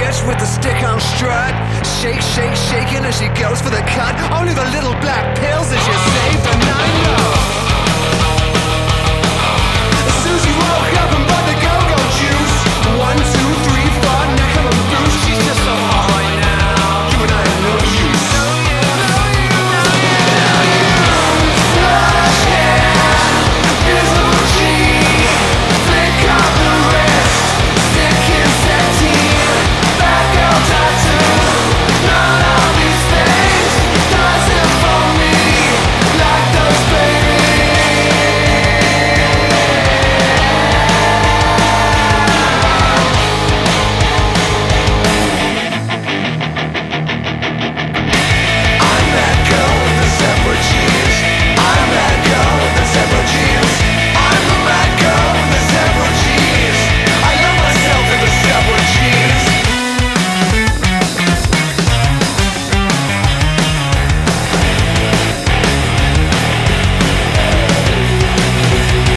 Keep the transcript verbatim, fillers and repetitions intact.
bitch with the stick on strut. Shake, shake, shaking as she goes for the cut. Only the little black pills that you saved the night. No. As soon as you woke up